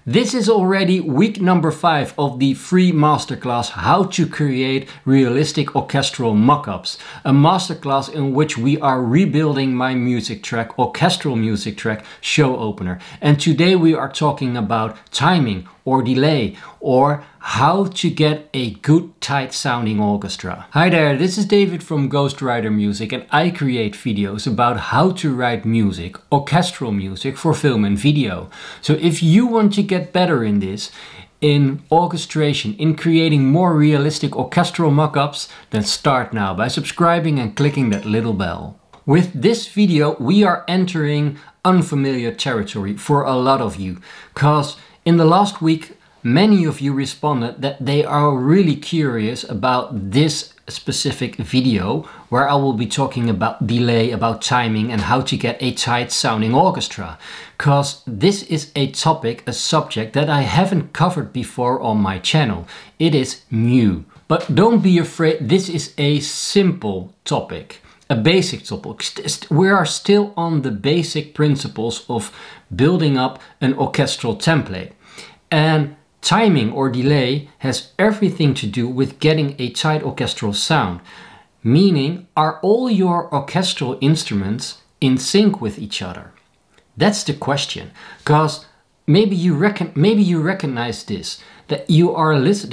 This is already week number 5 of the free masterclass How to Create Realistic Orchestral Mockups. A masterclass in which we are rebuilding my music track, orchestral music track, Show Opener. And today we are talking about timing or delay, or how to get a good tight sounding orchestra. Hi there, this is David from Ghostwriter Music, and I create videos about how to write music, orchestral music for film and video. So if you want to get better in this, in orchestration, in creating more realistic orchestral mockups, then start now by subscribing and clicking that little bell. With this video we are entering unfamiliar territory for a lot of you, because in the last week many of you responded that they are really curious about this specific video where I will be talking about delay, about timing, and how to get a tight sounding orchestra. Because this is a topic, a subject that I haven't covered before on my channel. It is new. But don't be afraid, this is a simple topic. A basic topic. We are still on the basic principles of building up an orchestral template. And timing or delay has everything to do with getting a tight orchestral sound. Meaning, are all your orchestral instruments in sync with each other? That's the question. Because maybe you recognize this, that you are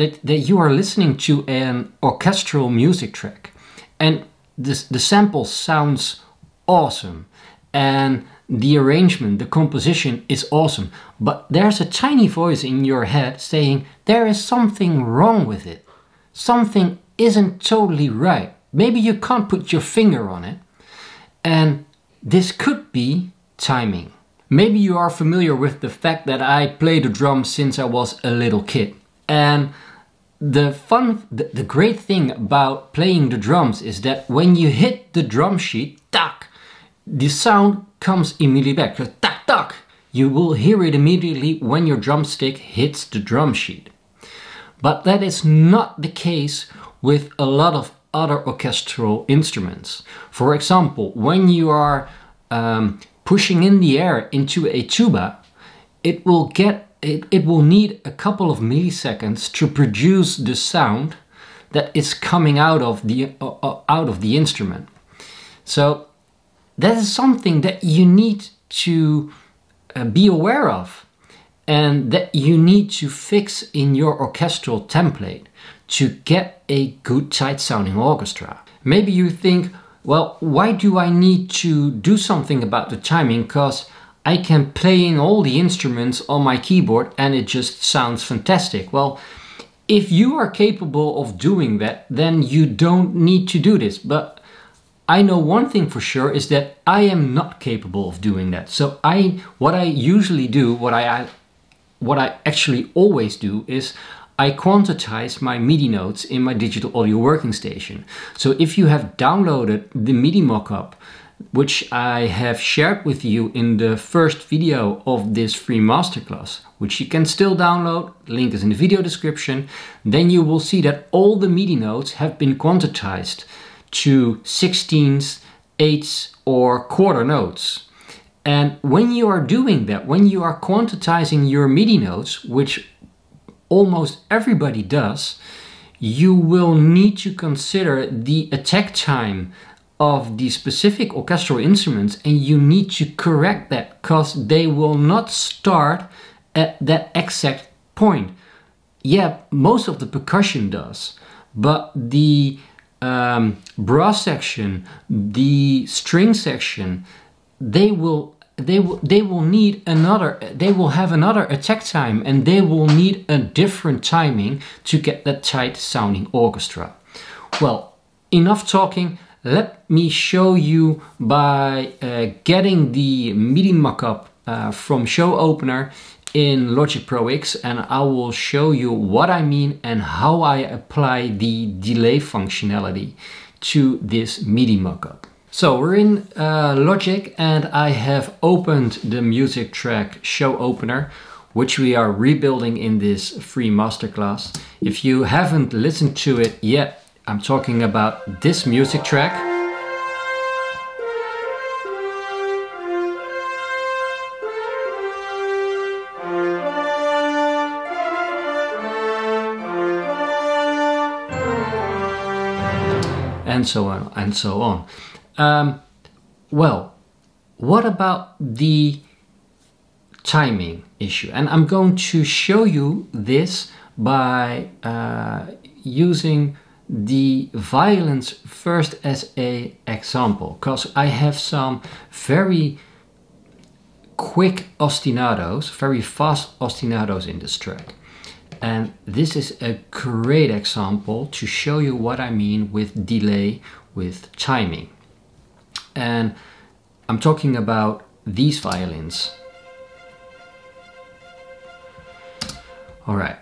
listening to an orchestral music track, and the sample sounds awesome, and the arrangement, the composition is awesome, but there's a tiny voice in your head saying there is something wrong with it. Something isn't totally right. Maybe you can't put your finger on it. And this could be timing. Maybe you are familiar with the fact that I play the drums since I was a little kid. And the great thing about playing the drums is that when you hit the drum sheet, tack, the sound comes immediately back. So, tack, tack. You will hear it immediately when your drumstick hits the drum sheet. But that is not the case with a lot of other orchestral instruments. For example, when you are pushing in the air into a tuba, it will need a couple of milliseconds to produce the sound that is coming out of the instrument. So that is something that you need to be aware of, and that you need to fix in your orchestral template to get a good tight sounding orchestra. Maybe you think, well, why do I need to do something about the timing? Because I can play in all the instruments on my keyboard and it just sounds fantastic. Well, if you are capable of doing that, then you don't need to do this. But I know one thing for sure is that I am not capable of doing that. So what I usually do, what I actually always do, is I quantize my MIDI notes in my digital audio working station. So if you have downloaded the MIDI mockup, which I have shared with you in the first video of this free masterclass, which you can still download, link is in the video description, then you will see that all the MIDI notes have been quantized to 16ths, 8ths or quarter notes. And when you are doing that, when you are quantizing your MIDI notes, which almost everybody does, you will need to consider the attack time of the specific orchestral instruments, and you need to correct that because they will not start at that exact point. Yeah, most of the percussion does, but the brass section, the string section, they will have another attack time, and they will need a different timing to get that tight sounding orchestra. Well, enough talking. Let me show you by getting the MIDI mockup from Show Opener in Logic Pro X, and I will show you what I mean and how I apply the delay functionality to this MIDI mockup. So we're in Logic, and I have opened the music track Show Opener, which we are rebuilding in this free masterclass. If you haven't listened to it yet, I'm talking about this music track. and so on and so on. Well, what about the timing issue? And I'm going to show you this by using the violins first as an example, because I have some very quick ostinatos, very fast ostinatos in this track. And this is a great example to show you what I mean with delay, with timing. And I'm talking about these violins. All right.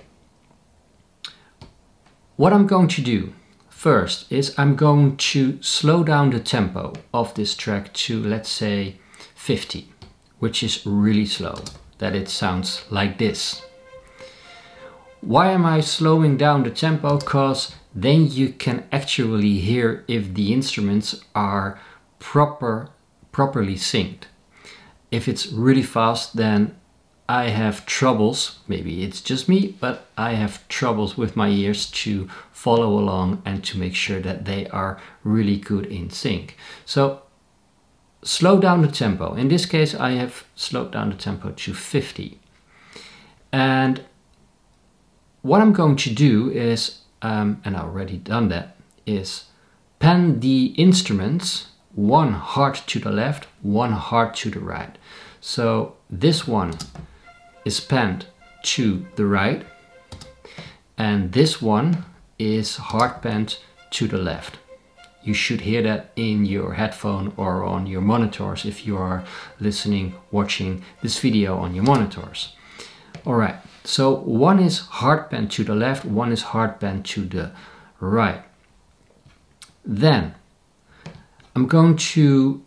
What I'm going to do first is I'm going to slow down the tempo of this track to, let's say, 50, which is really slow, that it sounds like this. Why am I slowing down the tempo? Because then you can actually hear if the instruments are properly synced. If it's really fast, then I have troubles, maybe it's just me, but I have troubles with my ears to follow along and to make sure that they are really good in sync. So slow down the tempo. In this case, I have slowed down the tempo to 50. And what I'm going to do is, and I've already done that, is pan the instruments one hard to the left, one hard to the right. So this one is panned to the right, and this one is hard panned to the left. You should hear that in your headphone or on your monitors if you are listening, watching this video on your monitors. All right, so one is hard panned to the left, one is hard panned to the right. Then I'm going to,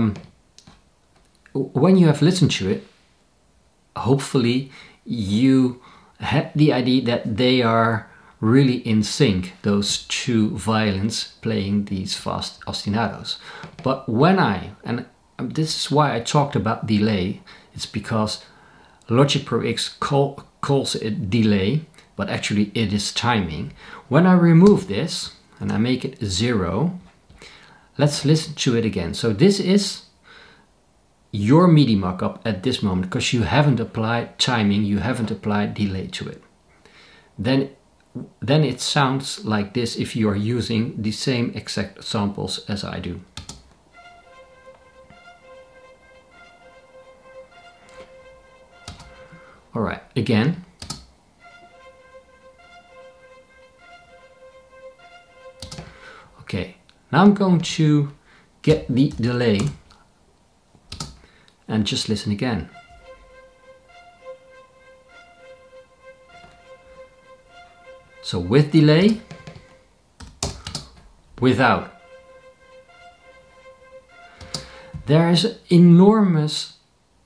when you have listened to it, hopefully you had the idea that they are really in sync, those two violins playing these fast ostinatos. But when and this is why I talked about delay, it's because Logic Pro X calls it delay, but actually it is timing. When I remove this and I make it 0, let's listen to it again. So this is your MIDI mockup at this moment, because you haven't applied timing, you haven't applied delay to it. Then it sounds like this if you are using the same exact samples as I do. All right, again. Okay, now I'm going to get the delay and just listen again. So with delay, without. There is an enormous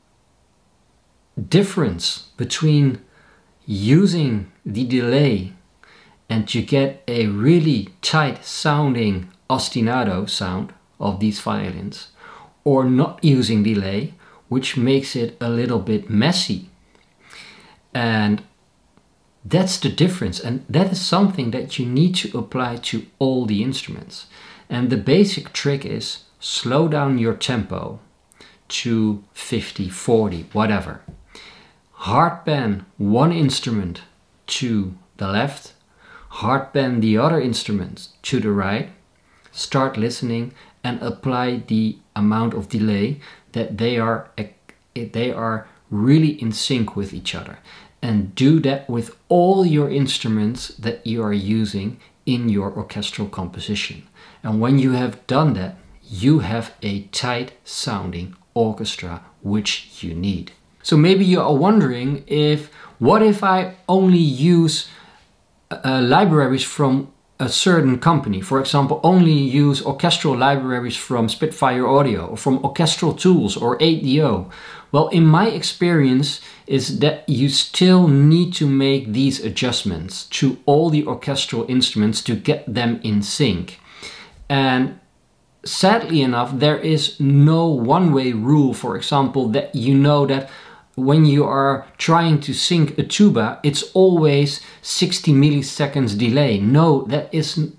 difference between using the delay and you get a really tight sounding ostinato sound of these violins, or not using delay, which makes it a little bit messy. And that's the difference, and that is something that you need to apply to all the instruments. And the basic trick is slow down your tempo to 50, 40, whatever. Hard pan one instrument to the left, hard pan the other instruments to the right, start listening and apply the amount of delay that they are really in sync with each other. And do that with all your instruments that you are using in your orchestral composition. And when you have done that, you have a tight sounding orchestra, which you need. So maybe you are wondering, what if I only use libraries from a certain company? For example, only use orchestral libraries from Spitfire Audio or from Orchestral Tools or ADO. Well, in my experience is that you still need to make these adjustments to all the orchestral instruments to get them in sync. And sadly enough, there is no one-way rule, for example, that you know that when you are trying to sync a tuba, it's always 60 milliseconds delay. No, that isn't.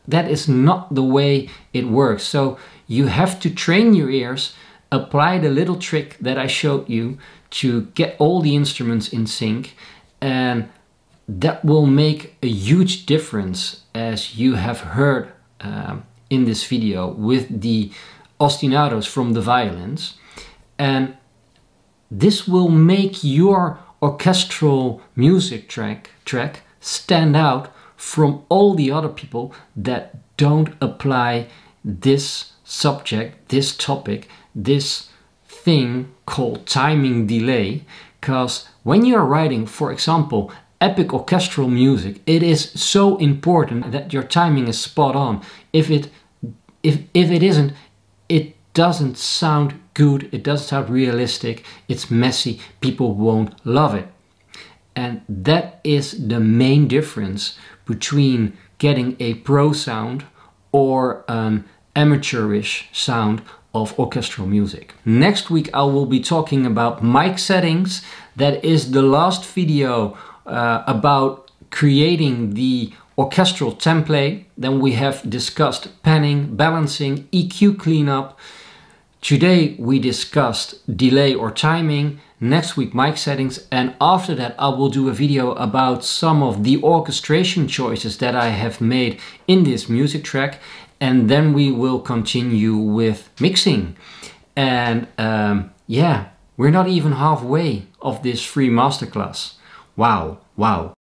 that is not the way it works. So you have to train your ears, apply the little trick that I showed you to get all the instruments in sync, and that will make a huge difference, as you have heard in this video with the ostinatos from the violins. And this will make your orchestral music track stand out from all the other people that don't apply this subject, this topic, this thing called timing delay. Because when you're writing, for example, epic orchestral music, it is so important that your timing is spot on. If it isn't, it doesn't sound good, it doesn't sound realistic, it's messy, people won't love it. And that is the main difference between getting a pro sound or an amateurish sound of orchestral music. Next week I will be talking about mic settings. That is the last video about creating the orchestral template. Then we have discussed panning, balancing, EQ cleanup. Today we discussed delay or timing. Next week mic settings, and after that I will do a video about some of the orchestration choices that I have made in this music track, and then we will continue with mixing. And yeah, we're not even halfway of this free masterclass. Wow.